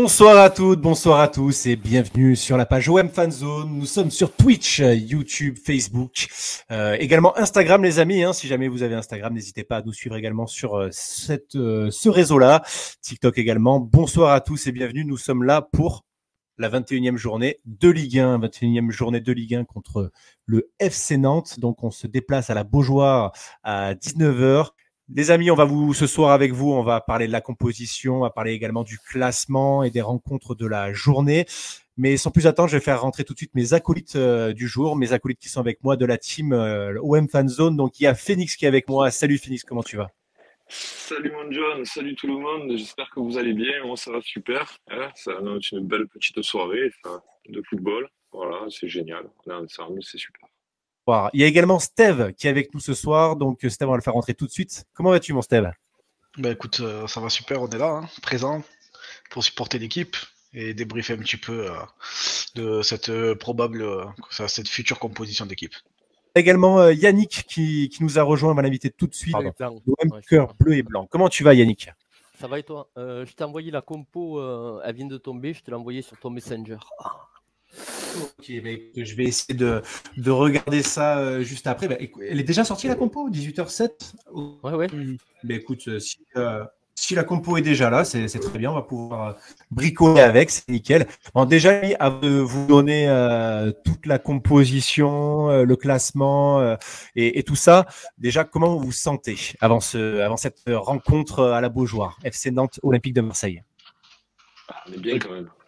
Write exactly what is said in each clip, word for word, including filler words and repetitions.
Bonsoir à toutes, bonsoir à tous et bienvenue sur la page O M Fanzone. Nous sommes sur Twitch, YouTube, Facebook, euh, également Instagram les amis. Hein, si jamais vous avez Instagram, n'hésitez pas à nous suivre également sur euh, cette, euh, ce réseau-là. TikTok également. Bonsoir à tous et bienvenue. Nous sommes là pour la vingt et unième journée de Ligue un, vingt et unième journée de Ligue un contre le F C Nantes. Donc on se déplace à la Beaujoire à dix-neuf heures. Les amis, on va vous ce soir avec vous, on va parler de la composition, on va parler également du classement et des rencontres de la journée. Mais sans plus attendre, je vais faire rentrer tout de suite mes acolytes euh, du jour, mes acolytes qui sont avec moi de la team euh, O M Fanzone. Donc il y a Phoenix qui est avec moi. Salut Phoenix, comment tu vas? Salut mon John, salut tout le monde, j'espère que vous allez bien, moi ça va super, hein, ça annonce une belle petite soirée ça, de football, voilà, c'est génial, on est ensemble, c'est super. Il y a également Steve qui est avec nous ce soir, donc Steve on va le faire rentrer tout de suite. Comment vas-tu mon Steve? Bah écoute, euh, ça va super, on est là, hein, présent pour supporter l'équipe et débriefer un petit peu euh, de cette euh, probable, euh, cette future composition d'équipe. Également euh, Yannick qui, qui nous a rejoint, on va l'inviter tout de suite. O M ouais, cœur bleu et blanc. Comment tu vas Yannick? Ça va et toi? euh, Je t'ai envoyé la compo, euh, elle vient de tomber, je te l'ai envoyée sur ton Messenger. Ah. Ok, bah, je vais essayer de, de regarder ça euh, juste après. Bah, écoute, elle est déjà sortie la compo, dix-huit heures sept. Ouais, ouais. Bah, écoute, si, euh, si la compo est déjà là, c'est très bien, on va pouvoir euh, bricoler avec, c'est nickel. Bon, déjà, avant de vous donner euh, toute la composition, euh, le classement euh, et, et tout ça, déjà, comment vous vous sentez avant, ce, avant cette rencontre à la Beaujoire, F C Nantes Olympique de Marseille? Ah, on est bien quand même.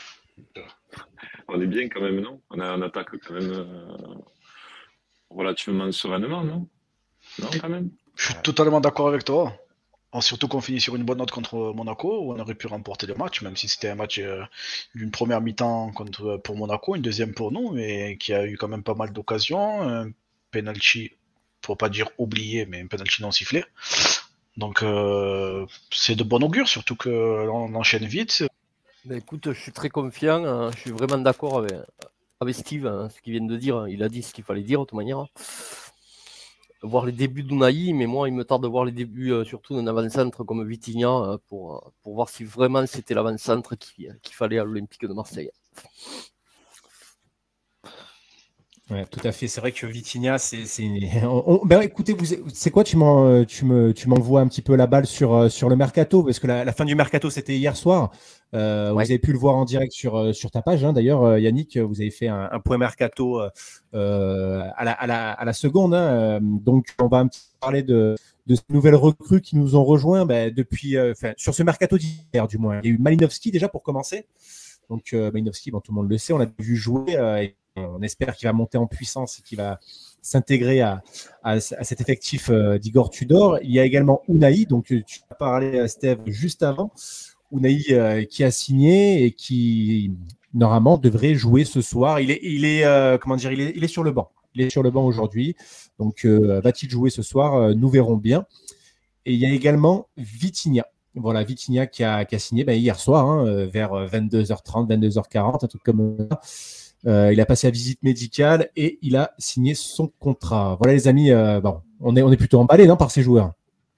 On est bien quand même, non? On, a, on attaque quand même euh, relativement sereinement, non? Non, quand même. Je suis totalement d'accord avec toi. Surtout qu'on finit sur une bonne note contre Monaco, où on aurait pu remporter le match, même si c'était un match euh, d'une première mi-temps contre, pour Monaco, une deuxième pour nous, mais qui a eu quand même pas mal d'occasions. Un penalty, faut pas dire oublié, mais un penalty non sifflé. Donc euh, c'est de bon augure, surtout qu'on enchaîne vite. Ben écoute, je suis très confiant, hein, je suis vraiment d'accord avec, avec Steve, hein, ce qu'il vient de dire. Il a dit ce qu'il fallait dire de toute manière. Voir les débuts d'Unai, mais moi il me tarde de voir les débuts euh, surtout d'un avant-centre comme Vitinha euh, pour, pour voir si vraiment c'était l'avant-centre qu'il qu'il fallait à l'Olympique de Marseille. Ouais, tout à fait. C'est vrai que Vitinha, c'est. Ben, écoutez, c'est quoi? Tu m'envoies tu me, tu un petit peu la balle sur, sur le mercato, parce que la, la fin du mercato, c'était hier soir. Euh, ouais. Vous avez pu le voir en direct sur, sur ta page. Hein. D'ailleurs, Yannick, vous avez fait un, un point mercato euh, à, la, à, la, à la seconde. Hein. Donc, on va un petit peu parler de, de ces nouvelles recrues qui nous ont rejoints ben, depuis, euh, sur ce mercato d'hier, du moins. Il y a eu Malinowski déjà pour commencer. Donc, euh, Malinowski, bon, tout le monde le sait, on l'a vu jouer. Euh, et on espère qu'il va monter en puissance et qu'il va s'intégrer à, à, à cet effectif euh, d'Igor Tudor. Il y a également Unai, donc tu as parlé à Steve juste avant. Unai euh, qui a signé et qui normalement devrait jouer ce soir. Il est, il est euh, comment dire, il est, il est sur le banc. Il est sur le banc aujourd'hui. Donc euh, va-t-il jouer ce soir? euh, Nous verrons bien. Et il y a également Vitinha. Voilà, Vitinha qui a, qui a signé ben, hier soir, hein, vers vingt-deux heures trente, vingt-deux heures quarante, un truc comme ça. Euh, il a passé la visite médicale et il a signé son contrat. Voilà les amis, euh, bon, on est, on est plutôt emballé non, par ces joueurs.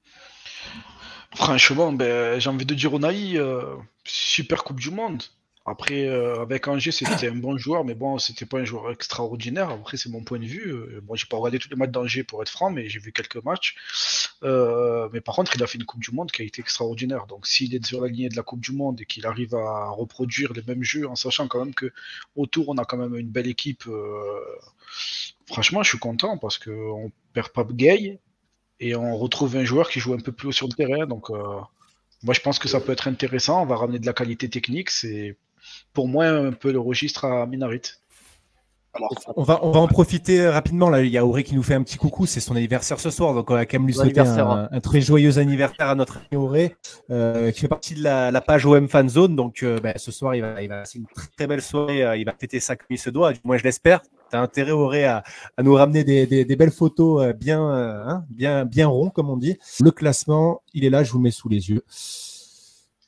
Franchement, ben, j'ai envie de dire Unai, euh, super Coupe du Monde. Après, euh, avec Angers, c'était un bon joueur, mais bon, c'était pas un joueur extraordinaire. Après, c'est mon point de vue. Euh, bon, j'ai pas regardé tous les matchs d'Angers pour être franc, mais j'ai vu quelques matchs. Euh, mais par contre, il a fait une Coupe du Monde qui a été extraordinaire. Donc, s'il est sur la lignée de la Coupe du Monde et qu'il arrive à reproduire les mêmes jeux, en sachant quand même que autour, on a quand même une belle équipe. Euh, franchement, je suis content parce qu'on perd pas Gay et on retrouve un joueur qui joue un peu plus haut sur le terrain. Donc, euh, moi, je pense que ça peut être intéressant. On va ramener de la qualité technique. C'est pour moi un peu le registre à Minarit. Alors, on va, on va en profiter rapidement. Là, il y a Auré qui nous fait un petit coucou. C'est son anniversaire ce soir. Donc, on va quand même lui souhaiter un, un très joyeux anniversaire à notre ami Auré, euh, qui fait partie de la, la page O M Fanzone. Donc, euh, bah, ce soir, il va, il va, c'est une très, très belle soirée. Euh, il va fêter ça comme il se doit. Moi, je l'espère. Tu as intérêt, Auré, à, à nous ramener des, des, des belles photos bien, euh, hein, bien, bien ronds, comme on dit. Le classement, il est là. Je vous mets sous les yeux.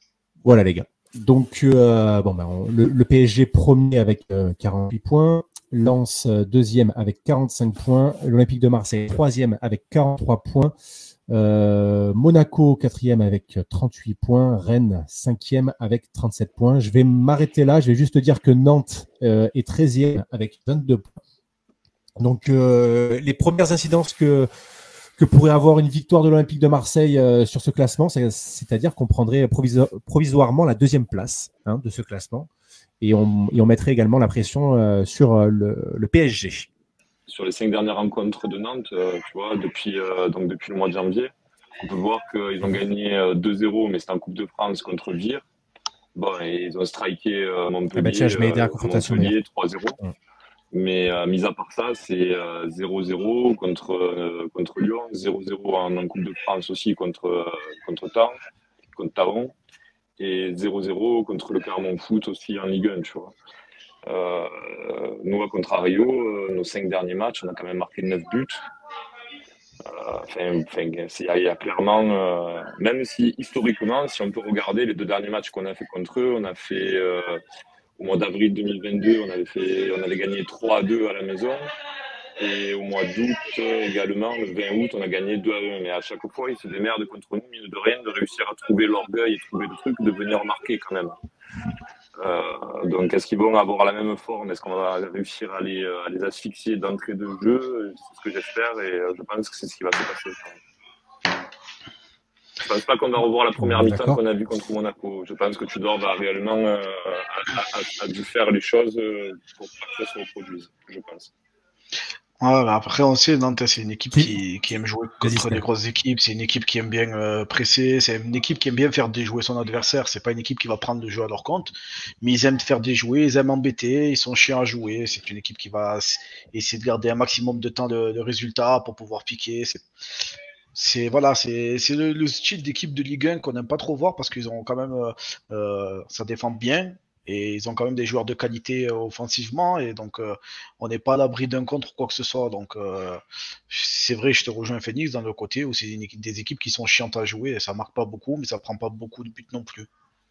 Voilà, les gars. Donc, euh, bon, ben, on, le, le P S G premier avec euh, quarante-huit points. Lens euh, deuxième avec quarante-cinq points. L'Olympique de Marseille troisième avec quarante-trois points. Euh, Monaco quatrième avec trente-huit points. Rennes cinquième avec trente-sept points. Je vais m'arrêter là. Je vais juste dire que Nantes euh, est treizième avec vingt-deux points. Donc euh, les premières incidences que que pourrait avoir une victoire de l'Olympique de Marseille euh, sur ce classement, c'est, c'est-à-dire qu'on prendrait proviso- provisoirement la deuxième place hein, de ce classement et on, et on mettrait également la pression euh, sur euh, le, le P S G. Sur les cinq dernières rencontres de Nantes, euh, tu vois, depuis, euh, donc depuis le mois de janvier, on peut voir qu'ils ont gagné euh, deux zéro, mais c'était en Coupe de France contre Vire. Bon, et ils ont striké euh, Montpellier, ah bah tiens, je mets euh, confrontation Montpellier trois zéro. Ouais. Mais euh, mis à part ça, c'est euh, zéro zéro contre, euh, contre Lyon, zéro zéro en, en Coupe de France aussi contre, euh, contre Tarbes, contre Tarbes, et zéro zéro contre le Clermont Foot aussi en Ligue un, tu vois. Euh, nous, à contrario, euh, nos cinq derniers matchs, on a quand même marqué neuf buts. Enfin, euh, il y, y a clairement, euh, même si historiquement, si on peut regarder les deux derniers matchs qu'on a fait contre eux, on a fait... Euh, au mois d'avril deux mille vingt-deux, on avait, fait, on avait gagné trois à deux à la maison. Et au mois d'août également, le vingt août, on a gagné deux à un. Mais à chaque fois, ils se démerdent contre nous, mine de rien, de réussir à trouver l'orgueil et trouver le truc, de venir marquer quand même. Euh, donc, est-ce qu'ils vont avoir la même forme? Est-ce qu'on va réussir à les, à les asphyxier d'entrée de jeu? C'est ce que j'espère et je pense que c'est ce qui va se passer. Je pense pas qu'on va revoir la première mi-temps D'accord. qu'on a vue contre Monaco. Je pense que Tudor va réellement euh, a, a, a dû faire les choses pour pas que ça se reproduise, je pense. Ouais, bah après, on sait, Nantes, c'est une équipe qui, qui aime jouer contre les grosses équipes, c'est une équipe qui aime bien euh, presser, c'est une équipe qui aime bien faire déjouer son adversaire, c'est pas une équipe qui va prendre le jeu à leur compte, mais ils aiment faire déjouer, ils aiment embêter, ils sont chiants à jouer, c'est une équipe qui va essayer de garder un maximum de temps de, de résultats pour pouvoir piquer, c'est... C'est voilà, c'est c'est le, le style d'équipe de Ligue un qu'on n'aime pas trop voir parce qu'ils ont quand même euh, euh, ça défend bien et ils ont quand même des joueurs de qualité euh, offensivement et donc euh, on n'est pas à l'abri d'un contre ou quoi que ce soit. Donc euh, c'est vrai, je te rejoins Phoenix dans le côté où c'est une équipe, des équipes qui sont chiantes à jouer et ça marque pas beaucoup, mais ça prend pas beaucoup de buts non plus.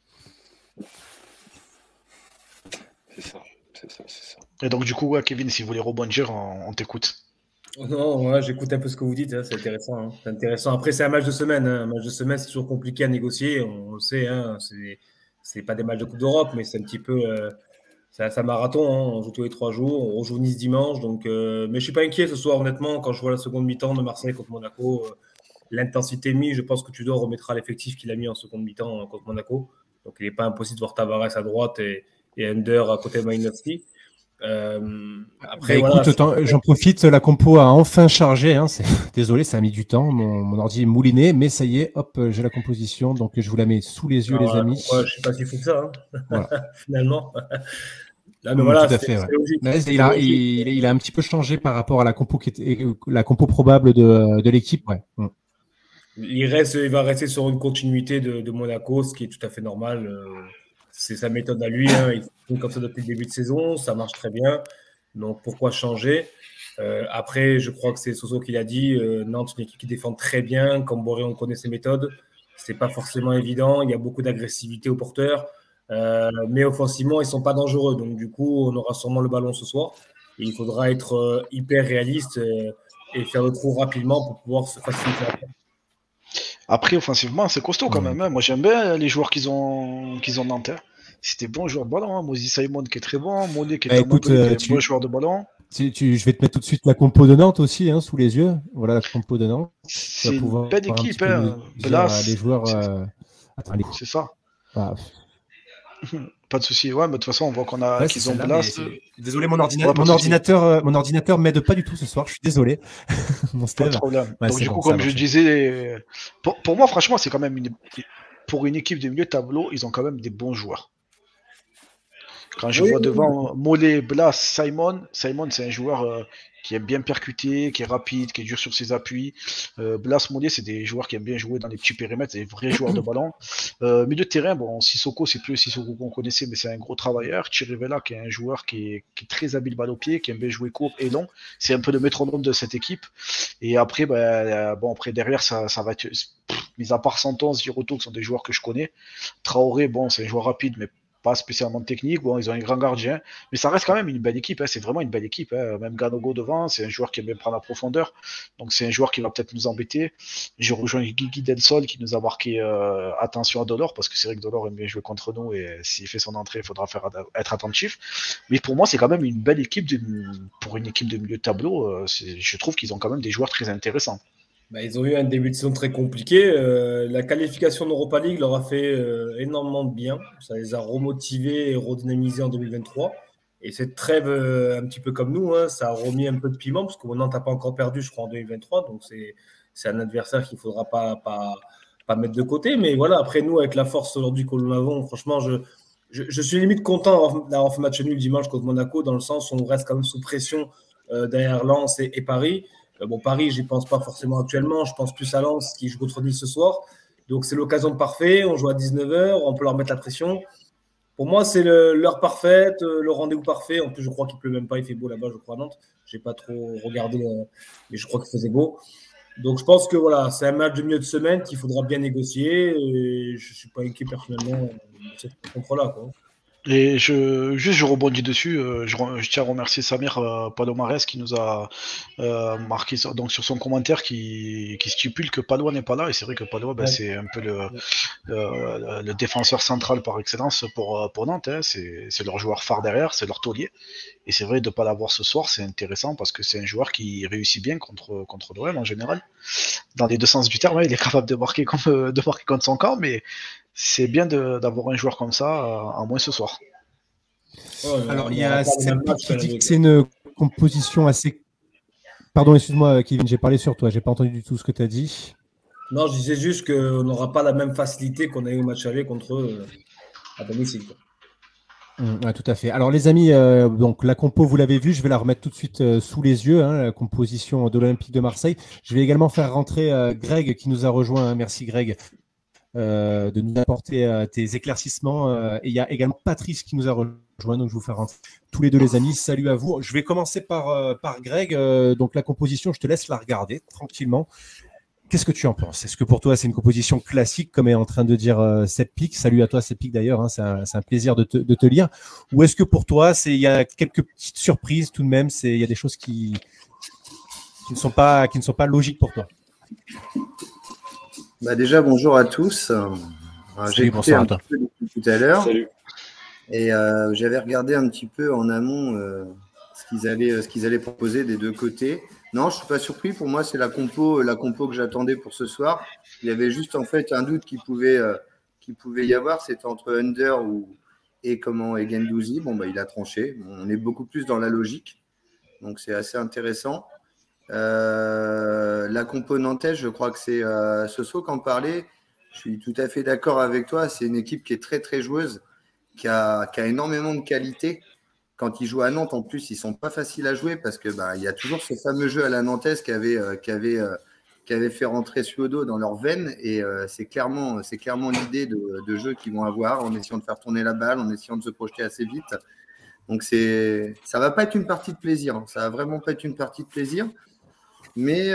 C'est ça, c'est ça, c'est ça. Et donc du coup, ouais, Kevin, si vous voulez rebondir, on, on t'écoute. Non, ouais, j'écoute un peu ce que vous dites, hein, c'est intéressant. Hein. C'est intéressant. Après, c'est un match de semaine. Hein. Un match de semaine, c'est toujours compliqué à négocier. On, on le sait. Hein. C'est, c'est pas des matchs de Coupe d'Europe, mais c'est un petit peu. Euh, c'est, c'est un marathon. Hein. On joue tous les trois jours. On rejoue Nice dimanche. Donc, euh, mais je suis pas inquiet ce soir, honnêtement. Quand je vois la seconde mi-temps de Marseille contre Monaco, euh, l'intensité mise, je pense que Tudor remettra l'effectif qu'il a mis en seconde mi-temps euh, contre Monaco. Donc, il n'est pas impossible de voir Tavares à droite et, et Under à côté de Malinowski. Euh, après, bah, voilà, écoute, autant, j'en profite, la compo a enfin chargé. Hein, c'est... Désolé, ça a mis du temps. Mon, mon ordi est mouliné, mais ça y est, hop, j'ai la composition. Donc, je vous la mets sous les yeux, alors, les amis. Ouais, je ne sais pas s'il faut que ça, hein. Voilà. Finalement. Là, mais mmh, voilà, tout à fait. Ouais. Là, il, a, il, il a un petit peu changé par rapport à la compo, qui était, la compo probable de, de l'équipe. Ouais. Mmh. Il, reste, il va rester sur une continuité de, de Monaco, ce qui est tout à fait normal. Euh, c'est sa méthode à lui. Hein. Il fait comme ça depuis le début de saison. Ça marche très bien. Donc, pourquoi changer? euh, Après, je crois que c'est Soso qui l'a dit. Euh, Nantes, une équipe qui défend très bien. Comme Boré, on connaît ses méthodes. C'est pas forcément évident. Il y a beaucoup d'agressivité aux porteurs. Euh, mais offensivement, ils ne sont pas dangereux. Donc, du coup, on aura sûrement le ballon ce soir. Et il faudra être euh, hyper réaliste euh, et faire le trou rapidement pour pouvoir se faciliter. Après, offensivement, c'est costaud quand même. Hein. Moi, j'aime bien les joueurs qu'ils ont, qu'ils ont Nantes. C'était bon joueur de ballon. Hein. Moses Simon qui est très bon. Mollet qui est bah, un écoute, euh, tu... bon joueur de ballon. Tu, tu, je vais te mettre tout de suite la compo de Nantes aussi hein, sous les yeux. Voilà la compo de Nantes. C'est une belle équipe. Hein. Blas, les joueurs. Euh... Attends, les... C'est ça. Ah. Pas de souci. Ouais, mais de toute façon, on voit qu'on a ouais, qu'ils ont Blas. Désolé, mon, ordina... mon ordinateur, euh, mon ordinateur m'aide pas du tout ce soir. Je suis désolé. mon pas de problème. Ouais, donc du bon, coup, comme je disais, pour, pour moi, franchement, c'est quand même une pour une équipe de milieu de tableau, ils ont quand même des bons joueurs. Quand je oui, vois oui, devant oui. Mollet, Blas, Simon, Simon c'est un joueur euh, qui aime bien percuter, qui est rapide, qui est dur sur ses appuis. Euh, Blas, Mollet, c'est des joueurs qui aiment bien jouer dans les petits périmètres, c'est des vrais joueurs de ballon. Euh, milieu de terrain, bon, Sissoko, c'est plus Sissoko qu'on connaissait, mais c'est un gros travailleur. Chirivella, qui est un joueur qui est, qui est très habile balle au pied, qui aime bien jouer court et long. C'est un peu le métronome de cette équipe. Et après, bah, bon, après derrière, ça, ça va être, pff, mis à part Santon, Giroto, qui sont des joueurs que je connais. Traoré, bon, c'est un joueur rapide, mais pas spécialement technique. Bon, ils ont un grand gardien, mais ça reste quand même une belle équipe. Hein. C'est vraiment une belle équipe. Hein. Même Ganogo devant, c'est un joueur qui aime bien prendre la profondeur. Donc, c'est un joueur qui va peut-être nous embêter. J'ai rejoint Guigui Densol qui nous a marqué euh, attention à Delors, parce que c'est vrai que Delors aime bien jouer contre nous et s'il fait son entrée, il faudra faire, être attentif. Mais pour moi, c'est quand même une belle équipe de, pour une équipe de milieu de tableau. Euh, je trouve qu'ils ont quand même des joueurs très intéressants. Bah, ils ont eu un début de saison très compliqué. Euh, la qualification d'Europa League leur a fait euh, énormément de bien. Ça les a remotivés et redynamisés en deux mille vingt-trois. Et cette trêve, euh, un petit peu comme nous, hein, ça a remis un peu de piment, parce que Nantes n'a pas encore perdu, je crois, en deux mille vingt-trois. Donc, c'est, c'est un adversaire qu'il ne faudra pas, pas, pas mettre de côté. Mais voilà, après nous, avec la force aujourd'hui que nous avons, franchement, je, je, je suis limite content d'avoir fait match nul dimanche contre Monaco, dans le sens où on reste quand même sous pression euh, derrière Lens et, et Paris. Bon, Paris, j'y pense pas forcément actuellement. Je pense plus à Lens qui joue contre Nice ce soir. Donc, c'est l'occasion parfaite. On joue à dix-neuf heures. On peut leur mettre la pression. Pour moi, c'est le, l'heure parfaite, le rendez-vous parfait. En plus, je crois qu'il pleut même pas. Il fait beau là-bas, je crois, à Nantes. Je n'ai pas trop regardé, mais je crois qu'il faisait beau. Donc, je pense que voilà, c'est un match de milieu de semaine qu'il faudra bien négocier. Et je ne suis pas inquiet personnellement de cette rencontre-là, quoi. Et je, juste, je rebondis dessus. Euh, je, je tiens à remercier Samir euh, Palomares qui nous a euh, marqué sur, donc sur son commentaire qui, qui stipule que Palois n'est pas là. Et c'est vrai que Palois, ben, ouais. c'est un peu le, ouais. le, le défenseur central par excellence pour, pour Nantes. Hein. C'est, c'est leur joueur phare derrière, c'est leur taulier. Et c'est vrai de ne pas l'avoir ce soir, c'est intéressant parce que c'est un joueur qui réussit bien contre, contre l'O M en général. Dans les deux sens du terme, ouais, il est capable de marquer, comme, de marquer contre son camp, mais c'est bien de, d'avoir un joueur comme ça, en moins ce soir. Alors, il y a Seppi qui dit que c'est une composition assez... Pardon, excuse-moi, Kevin, j'ai parlé sur toi. J'ai pas entendu du tout ce que tu as dit. Non, je disais juste qu'on n'aura pas la même facilité qu'on a eu au match aller contre eux à domicile. Mmh, ouais, tout à fait. Alors les amis, euh, donc la compo, vous l'avez vu, je vais la remettre tout de suite euh, sous les yeux, hein, la composition de l'Olympique de Marseille. Je vais également faire rentrer euh, Greg qui nous a rejoint. Hein, merci Greg. Euh, de nous apporter euh, tes éclaircissements. Euh, et il y a également Patrice qui nous a rejoint, donc je vais vous faire rentrer tous les deux les amis. Salut à vous. Je vais commencer par, euh, par Greg. Euh, donc la composition, je te laisse la regarder tranquillement. Qu'est-ce que tu en penses? Est-ce que pour toi c'est une composition classique, comme est en train de dire euh, Seppic? Salut à toi Seppic d'ailleurs, hein, c'est, un, c'est un plaisir de te, de te lire. Ou est-ce que pour toi il y a quelques petites surprises tout de même, il y a des choses qui, qui, ne sont pas, qui ne sont pas logiques pour toi? Bah déjà, bonjour à tous. Euh, j'ai écouté un petit peu depuis tout à l'heure. Salut. Et euh, j'avais regardé un petit peu en amont euh, ce, qu'ils allaient, ce qu'ils allaient proposer des deux côtés. Non, je ne suis pas surpris. Pour moi, c'est la compo, la compo que j'attendais pour ce soir. Il y avait juste en fait un doute qui pouvait, euh, qui pouvait y avoir. C'était entre Under ou, et, comment, et Guendouzi. Bon, bah, il a tranché. On est beaucoup plus dans la logique. Donc, c'est assez intéressant. Euh, la compo nantaise, je crois que c'est euh, Soso qui en parlait. Je suis tout à fait d'accord avec toi. C'est une équipe qui est très très joueuse, qui a, qui a énormément de qualité. Quand ils jouent à Nantes, en plus, ils sont pas faciles à jouer parce que bah, il y a toujours ce fameux jeu à la nantaise qui avait, euh, qui avait, euh, qui avait fait rentrer Suodo dans leurs veines. Et euh, c'est clairement, c'est clairement l'idée de, de jeu qu'ils vont avoir en essayant de faire tourner la balle, en essayant de se projeter assez vite. Donc c'est, ça va pas être une partie de plaisir. Ça va vraiment pas être une partie de plaisir. Mais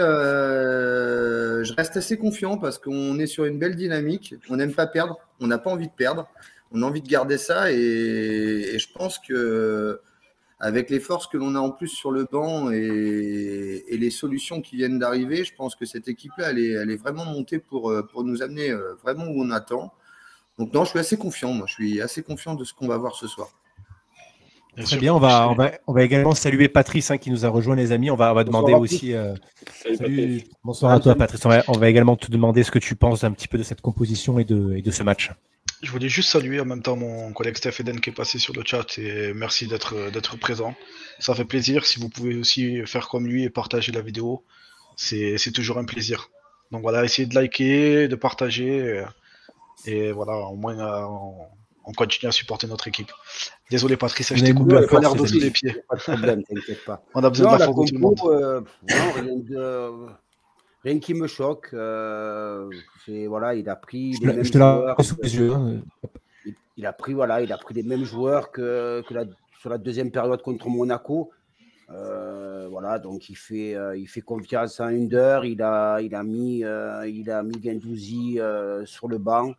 euh, je reste assez confiant parce qu'on est sur une belle dynamique. On n'aime pas perdre. On n'a pas envie de perdre. On a envie de garder ça. Et, et je pense que avec les forces que l'on a en plus sur le banc et, et les solutions qui viennent d'arriver, je pense que cette équipe-là, elle est, elle est vraiment montée pour, pour nous amener vraiment où on attend. Donc non, je suis assez confiant. Moi, je suis assez confiant de ce qu'on va voir ce soir. Bien Très sûr. bien, on va, on, va, on va également saluer Patrice hein, qui nous a rejoint, les amis. On va, on va demander bonsoir aussi. Euh, salut, salut. Bonsoir à toi, Patrice. On va, on va également te demander ce que tu penses un petit peu de cette composition et de, et de ce match. Je voulais juste saluer en même temps mon collègue Steph Eden qui est passé sur le chat et merci d'être, d'être présent. Ça fait plaisir. Si vous pouvez aussi faire comme lui et partager la vidéo, c'est, c'est toujours un plaisir. Donc voilà, essayez de liker, de partager et voilà, au moins. Euh, on, On continue à supporter notre équipe. Désolé Patrice, je t'ai coupé un peu l'air d'eau sous les pieds. Pas de problème, t'inquiète pas. On a besoin non, de la, la compo, de tout le monde. Euh, non, rien, de, rien qui me choque. Euh, c'est, voilà, il a pris je les te, mêmes je te joueurs. La sous les yeux. Hein. Il, il a pris voilà, il a pris les mêmes joueurs que, que la, sur la deuxième période contre Monaco. Euh, voilà, donc il fait, euh, il fait confiance à Under. Il a, il a mis, euh, il a mis Guendouzi euh, sur le banc.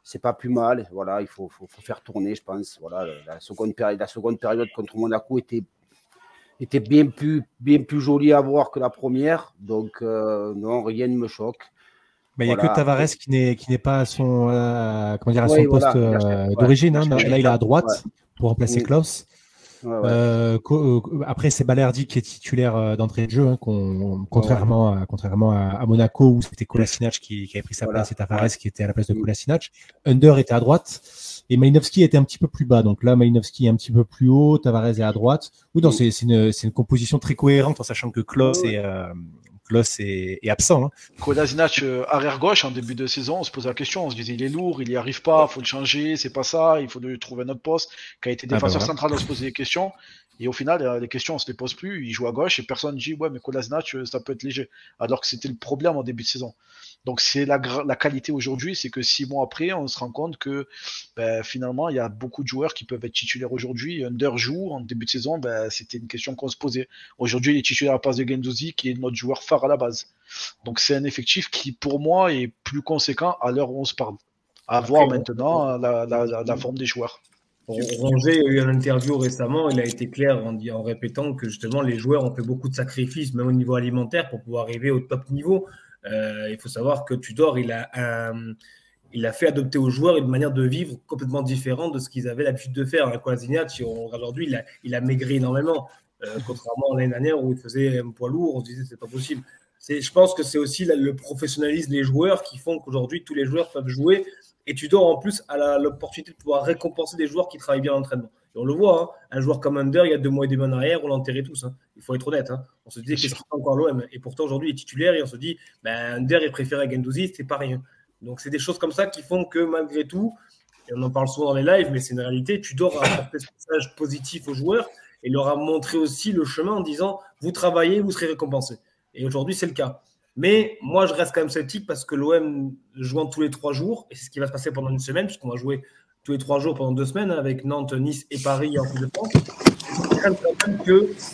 c'est pas plus mal. Voilà, il faut, faut, faut faire tourner, je pense. Voilà, la seconde période, la seconde période contre Monaco était, était bien plus, bien plus jolie à voir que la première. Donc, euh, non, rien ne me choque. Mais il n'y voilà. a que Tavares qui n'est qui n'est pas à son, euh, comment dire, à Oui, son poste voilà. euh, Ouais, d'origine. Hein. ouais. Là, il est à droite Ouais. pour remplacer Oui. Klaus. Ouais, ouais. Euh, après, c'est Balerdi qui est titulaire d'entrée de jeu, hein, qu'on, contrairement, à, contrairement à, à Monaco où c'était Kolasinac qui, qui avait pris sa Voilà. place et Tavares Ouais. qui était à la place de Kolasinac. Under était à droite et Malinowski était un petit peu plus bas. Donc là, Malinowski est un petit peu plus haut, Tavares est à droite. Oui, donc c'est, c'est, une, c'est une composition très cohérente en sachant que Klaus Ouais. est, euh, Klaus est, est absent. Hein. Kolasinac, euh, arrière gauche en début de saison, on se posait la question, on se disait il est lourd, il n'y arrive pas, il faut le changer, c'est pas ça, il faut lui trouver un autre poste. Qui a été défenseur Ah bah voilà. central, on se posait des questions. Et au final, euh, les questions, on se les pose plus. Il joue à gauche et personne ne dit ouais, mais Kolasinac, euh, ça peut être léger. Alors que c'était le problème en début de saison. Donc c'est la, la qualité aujourd'hui, c'est que six mois après, on se rend compte que ben, finalement, il y a beaucoup de joueurs qui peuvent être titulaires aujourd'hui. Under joue en début de saison, ben, c'était une question qu'on se posait. Aujourd'hui, il est titulaire à la place de Guendouzi, qui est notre joueur phare à la base. Donc c'est un effectif qui, pour moi, est plus conséquent à l'heure où on se parle. À Après, voir on- maintenant la, la, la, la forme des joueurs. Ronget a eu une interview récemment, il a été clair en, en répétant que justement les joueurs ont fait beaucoup de sacrifices, même au niveau alimentaire, pour pouvoir arriver au top niveau. Euh, il faut savoir que Tudor, il a, un, il a fait adopter aux joueurs une manière de vivre complètement différente de ce qu'ils avaient l'habitude de faire. Kolasinac, si on regarde aujourd'hui, il a, il a maigri énormément, euh, contrairement à l'année dernière où il faisait un poids lourd, on se disait c'est pas possible. C'est, je pense que c'est aussi la, le professionnalisme des joueurs qui font qu'aujourd'hui tous les joueurs peuvent jouer. Et Tudor, en plus, a l'opportunité de pouvoir récompenser des joueurs qui travaillent bien à l'entraînement. Et on le voit, hein, un joueur comme Under, il y a deux mois et demi en arrière, on l'enterrait tous. Hein. Il faut être honnête. Hein. On se disait, qu'est-ce qu'il fait encore l'O M? Et pourtant, aujourd'hui, il est titulaire et on se dit, ben, Under est préféré à Guendouzi, c'est pas rien. Donc, c'est des choses comme ça qui font que, malgré tout, et on en parle souvent dans les lives, mais c'est une réalité, Tudor a apporté ce message positif aux joueurs et leur a montré aussi le chemin en disant, vous travaillez, vous serez récompensé. Et aujourd'hui, c'est le cas. Mais moi, je reste quand même sceptique parce que l'O M jouant tous les trois jours, et c'est ce qui va se passer pendant une semaine, puisqu'on va jouer tous les trois jours pendant deux semaines hein, avec Nantes, Nice et Paris en Coupe de France. Je crains quand même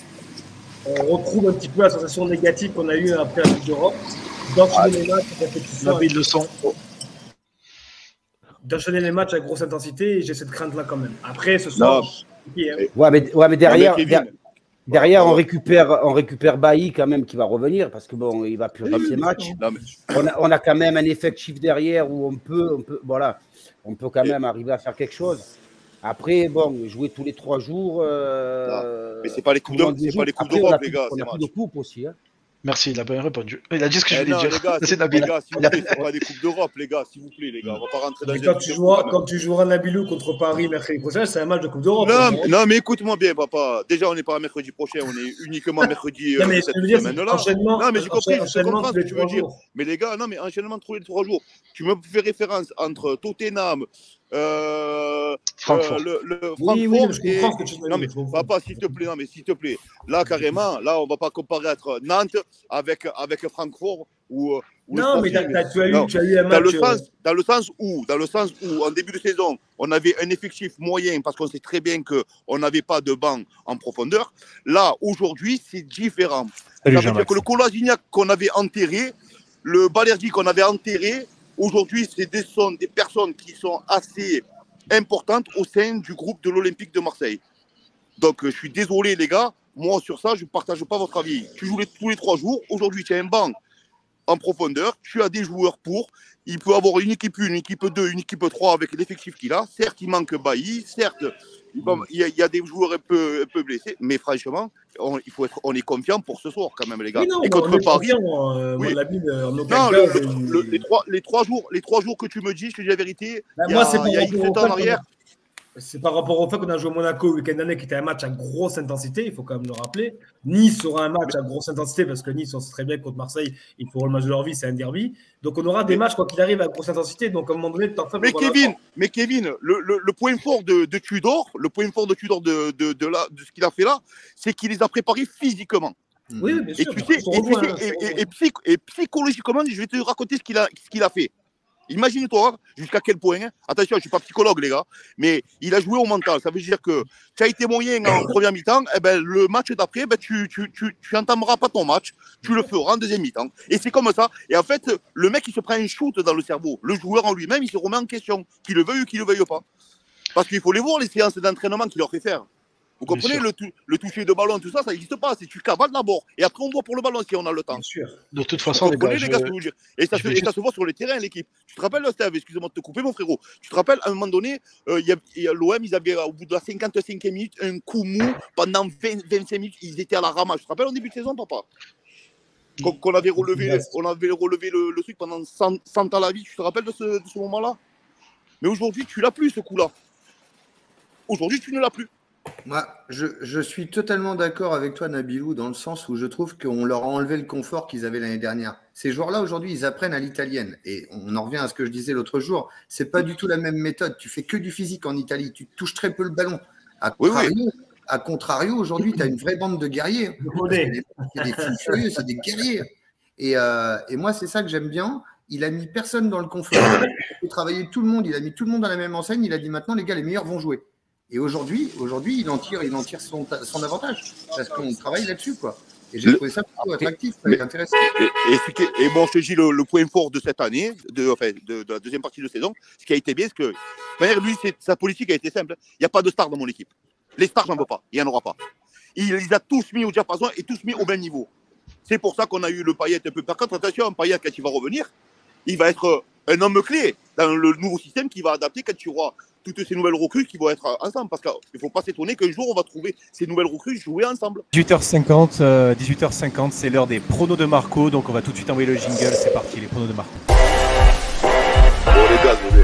qu'on retrouve un petit peu la sensation négative qu'on a eue après la Coupe d'Europe, d'enchaîner les matchs à répétition. La le son. D'enchaîner les matchs à grosse intensité, et j'ai cette crainte-là quand même. Après, ce soir, je... hein. ouais, mais, ouais, mais derrière. Ouais, mais Kevin, Derrière, on récupère, on récupère Bailly quand même qui va revenir parce que bon, il va plus faire ses matchs. Non, mais... on, a, on a quand même un effectif derrière où on peut, on peut, voilà, on peut quand même arriver à faire quelque chose. Après, bon, jouer tous les trois jours. Euh, non, mais c'est pas les coupes d'Europe, c'est pas les coupes d'Europe, les gars. On a plus de coupes aussi. Hein. Merci, il a bien répondu. Il a dit ce que je eh voulais non, dire. Les gars, c'est les gars, s'il vous plaît, c'est pas des coupes d'Europe, les gars, s'il vous plaît, les gars. On va pas rentrer dans mais les quand tu joueras, quand tu joueras Nabilou contre Paris mercredi prochain, c'est un match de Coupe d'Europe. Non, mais, non, mais écoute-moi bien, papa. Déjà, on n'est pas mercredi prochain, on est uniquement mercredi non, mais euh, cette semaine-là. Non, mais j'ai compris, je comprends ce que tu veux dire. Mais les gars, non, mais enchaînement tous les trois jours. Tu me fais référence entre Tottenham, euh, Francfort. Euh, le, le Francfort oui, oui, je et... comprends ce que tu veux non, mais papa, s'il te plaît, non, mais s'il te plaît. Là, carrément, là, on va pas comparer entre Nantes avec, avec Francfort ou. ou non, mais t'as, t'as, tu, as eu, tu as eu un match. Dans le, sens, dans, le sens où, dans le sens où, en début de saison, on avait un effectif moyen parce qu'on sait très bien qu'on n'avait pas de banc en profondeur. Là, aujourd'hui, c'est différent. Salut, ça veut dire que le Kolasinac qu'on avait enterré, le Balerdi qu'on avait enterré, aujourd'hui, c'est des, sont des personnes qui sont assez importantes au sein du groupe de l'Olympique de Marseille. Donc, je suis désolé, les gars. Moi, sur ça, je ne partage pas votre avis. Tu joues les, tous les trois jours. Aujourd'hui, tu as un banc en profondeur. Tu as des joueurs pour. Il peut avoir une équipe un, une équipe deux, une équipe trois avec l'effectif qu'il a. Certes, il manque Bailly. Certes, il y, a, il y a des joueurs un peu, un peu blessés. Mais franchement, on, il faut être, on est confiant pour ce soir quand même, les gars. Oui, non, et contre Paris. Euh, oui. la Bible, en non, cas, le, le, le, les, trois, les, trois jours, les trois jours que tu me dis, je te dis la vérité. Bah, il y moi, a, c'est il y a X temps en arrière. C'est par rapport au fait qu'on a joué Monaco le week-end dernier, qui était un match à grosse intensité, il faut quand même le rappeler. Nice aura un match à grosse intensité, parce que Nice, on sait très bien contre Marseille, ils feront le match de leur vie, c'est un derby. Donc on aura des matchs, quoi qu'il arrive, à grosse intensité. Donc à un moment donné, t'en fais. Mais Kevin, mais Kevin, le, le, le point fort de, de Tudor, le point fort de Tudor de, de, de, la, de ce qu'il a fait là, c'est qu'il les a préparés physiquement. Oui, bien sûr. Et, tu sais, et, tu sais, et, et, et, psych, et psychologiquement, je vais te raconter ce qu'il a, ce qu'il a fait. Imagine-toi jusqu'à quel point, hein, attention, je ne suis pas psychologue, les gars, mais il a joué au mental. Ça veut dire que tu as été moyen en première mi-temps, eh ben, le match d'après, ben, tu tu, tu, tu entameras pas ton match, tu le feras en deuxième mi-temps. Et c'est comme ça. Et en fait, le mec, il se prend un shoot dans le cerveau. Le joueur en lui-même, il se remet en question, qu'il le veuille ou qu'il ne le veuille pas. Parce qu'il faut les voir, les séances d'entraînement qu'il leur fait faire. Vous comprenez, le, le toucher de ballon, tout ça, ça n'existe pas. C'est tu cavales d'abord. Et après, on voit pour le ballon si on a le temps. Bien sûr. De toute façon, Vous les comprenez, gars, les gars, je- ce que je veux dire. Et ça, je se, vais et ça juste- se voit sur le terrain, l'équipe. Tu te rappelles, Steve, excuse-moi de te couper, mon frérot. Tu te rappelles, à un moment donné, euh, y a- y a l'O M, ils avaient, au bout de la cinquante-cinquième minute, un coup mou pendant vingt, vingt-cinq minutes. Ils étaient à la ramasse. Tu te rappelles au début de saison, papa Qu'on qu'on avait relevé, on avait relevé le, le truc pendant cent, cent ans la vie. Tu te rappelles de ce, de ce moment-là? Mais aujourd'hui, tu l'as plus, ce coup-là. Aujourd'hui, tu ne l'as plus. Moi, je, je suis totalement d'accord avec toi, Nabilou, dans le sens où je trouve qu'on leur a enlevé le confort qu'ils avaient l'année dernière. Ces joueurs-là, aujourd'hui, ils apprennent à l'italienne. Et on en revient à ce que je disais l'autre jour. C'est pas du tout la même méthode. Tu fais que du physique en Italie. Tu touches très peu le ballon. À Oui, contrario, oui. à contrario aujourd'hui, tu as une vraie bande de guerriers. Parce que les- C'est des fous furieux, c'est des guerriers. Et, euh, et moi, c'est ça que j'aime bien. Il a mis personne dans le confort. Il a fait travailler tout le monde. Il a mis tout le monde dans la même enseigne. Il a dit maintenant, les gars, les meilleurs vont jouer. Et aujourd'hui, aujourd'hui, il en tire, il en tire son, son avantage parce qu'on travaille là-dessus, quoi. Et j'ai Le- trouvé ça plutôt attractif, Mais- intéressant. Et, et, ce qui est- et bon, je te dis le, le point fort de cette année, de, enfin, de, de la deuxième partie de saison, ce qui a été bien, c'est que de toute manière, lui, c'est- sa politique a été simple. Il n'y a pas de stars dans mon équipe. Les stars, j'en veux pas. Il n'y en aura pas. Il les a tous mis au diapason et tous mis au même niveau. C'est pour ça qu'on a eu le Payet un peu. Par contre, attention, Payet, quand il va revenir, il va être un homme clé dans le nouveau système qui va adapter quand tu auras toutes ces nouvelles recrues qui vont être ensemble. Parce qu'il ne faut pas s'étonner qu'un jour, on va trouver ces nouvelles recrues jouer ensemble. dix-huit heures cinquante, euh, dix-huit heures cinquante, c'est l'heure des pronos de Marco. Donc on va tout de suite envoyer le jingle. C'est parti, les pronos de Marco. Bon, les gars, bébé.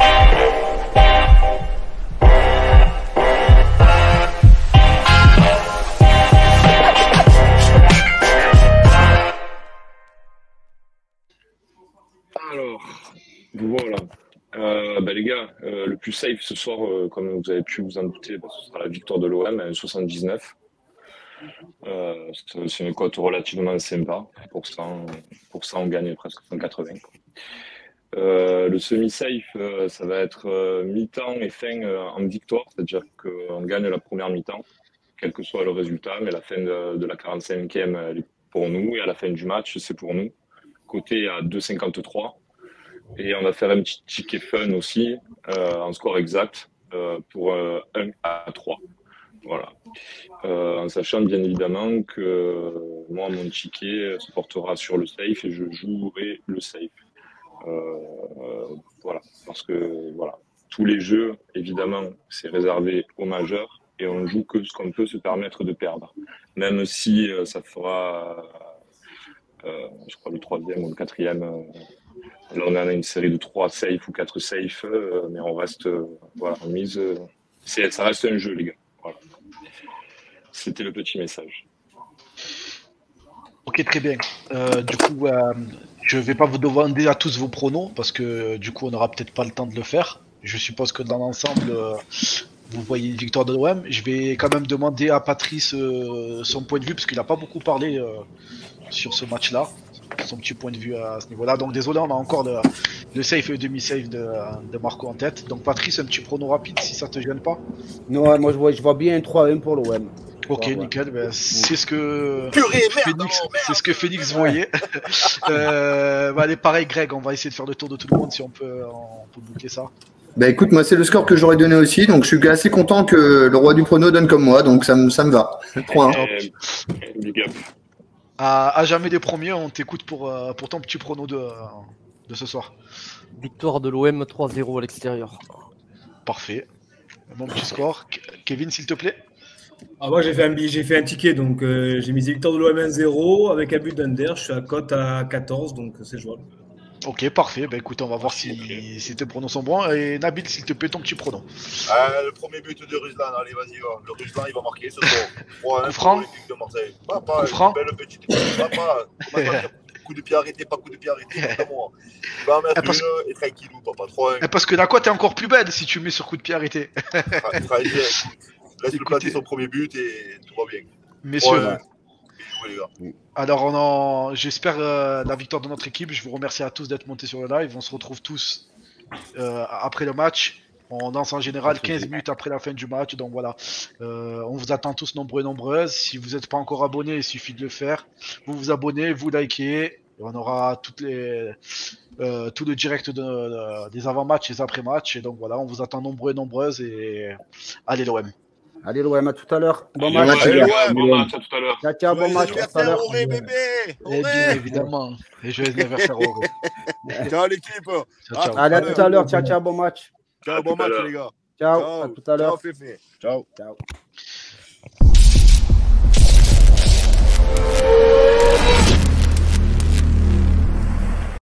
Alors, voilà. Euh, bah, les gars, euh, le plus safe ce soir, euh, comme vous avez pu vous en douter, bah, ce sera la victoire de l'O M à un soixante-dix-neuf. Euh, c'est c'est une cote relativement sympa. Pour ça, on, pour ça, on gagne presque cent quatre-vingts. quoi. Euh, le semi-safe, euh, ça va être euh, mi-temps et fin euh, en victoire, c'est-à-dire qu'on gagne la première mi-temps, quel que soit le résultat, mais la fin de, de la quarante-cinquième, elle est pour nous, et à la fin du match, c'est pour nous. Côté à deux virgule cinquante-trois. Et on va faire un petit ticket fun aussi, euh, en score exact, euh, pour euh, un à trois. Voilà. Euh, en sachant bien évidemment que euh, moi, mon ticket se portera sur le safe et je jouerai le safe. Euh, euh, voilà. Parce que voilà, tous les jeux, évidemment, c'est réservé aux majeurs et on joue que ce qu'on peut se permettre de perdre. Même si euh, ça fera, euh, je crois, le troisième ou le quatrième. Euh, Là, on a une série de trois safe ou quatre safe, euh, mais on reste, euh, voilà, on mise. Euh, c'est, ça reste un jeu, les gars. Voilà. C'était le petit message. Ok, très bien. Euh, du coup, euh, je vais pas vous demander à tous vos pronos parce que euh, du coup, on n'aura peut-être pas le temps de le faire. Je suppose que dans l'ensemble, euh, vous voyez une victoire de l'O M. Je vais quand même demander à Patrice euh, son point de vue parce qu'il n'a pas beaucoup parlé euh, sur ce match-là. Son petit point de vue à ce niveau-là. Donc désolé, on a encore le, le safe et le demi-safe de, de Marco en tête. Donc Patrice, un petit prono rapide si ça te gêne pas. Non, moi je vois, je vois bien un trois un pour l'O M. Ok, Ouais, ouais. nickel. Ben, c'est ce que Purée, merde, Phoenix, non, merde. c'est ce que Phoenix voyait. euh, bah, allez, pareil, Greg, on va essayer de faire le tour de tout le monde si on peut, on peut boucler ça. Bah écoute, moi c'est le score que j'aurais donné aussi, donc je suis assez content que le roi du prono donne comme moi, donc ça me, ça me va. trois un. Et, big up. À, à jamais des premiers, on t'écoute pour, euh, pour ton petit prono de, de ce soir. Victoire de l'O M trois zéro à l'extérieur. Parfait. Mon petit score. Ke- Kevin, s'il te plaît. Ah, moi, j'ai fait un, bi- j'ai fait un ticket, donc euh, j'ai mis victoire de l'O M un zéro avec un but d'Under. Je suis à cote à quatorze, donc c'est jouable. Ok, parfait. Bah écoute, on va voir si, si tes pronos sont bons. Et Nabil, s'il te plaît, ton petit prono. Ah, le premier but de Ruslan, allez, vas-y, va. Le Ruslan, il va marquer ce soir. trois un Coup franc. pour l'Olympique de Marseille. Papa, Coup franc. une belle petite papa, comment ça dire, coup de pied arrêté, pas coup de pied arrêté, notamment. Il va en mettre Ah, parce- une et tranquillou, papa. trois un. Eh, Parce que la cote est encore plus belle si tu mets sur coup de pied arrêté. Tra- tranquille, écoute. Laisse-le Écoutez. planter son premier but et tout va bien. Messieurs, Ouais. jouer, les gars. Alors, on en... j'espère euh, la victoire de notre équipe. Je vous remercie à tous d'être montés sur le live. On se retrouve tous euh, après le match. On danse en général quinze minutes après la fin du match. Donc voilà, euh, on vous attend tous nombreux et nombreuses. Si vous n'êtes pas encore abonné, il suffit de le faire. Vous vous abonnez, vous likez. On aura toutes les, euh, tout le direct de, de, des avant-matchs et des après-matchs. Et donc voilà, on vous attend nombreux et nombreuses. Et allez l'O M. Allez l'O M, à tout à l'heure. Bon Allez, match. ouais, Allez, ouais, bon match, à tout à l'heure. Ciao, ciao, bon Joyeux match. À tout à anniversaire, l'heure. Auré, bébé. Et bien Auré. évidemment. Et joyeux anniversaire, Auré. Ciao, l'équipe. Ciao, À ciao. tout Allez, à l'heure. tout à l'heure. Ciao, ciao, bon match. Ciao, À bon tout à match, l'heure. les gars. Ciao, Ciao. à tout à l'heure. Ciao, Féfé. Ciao. Ciao.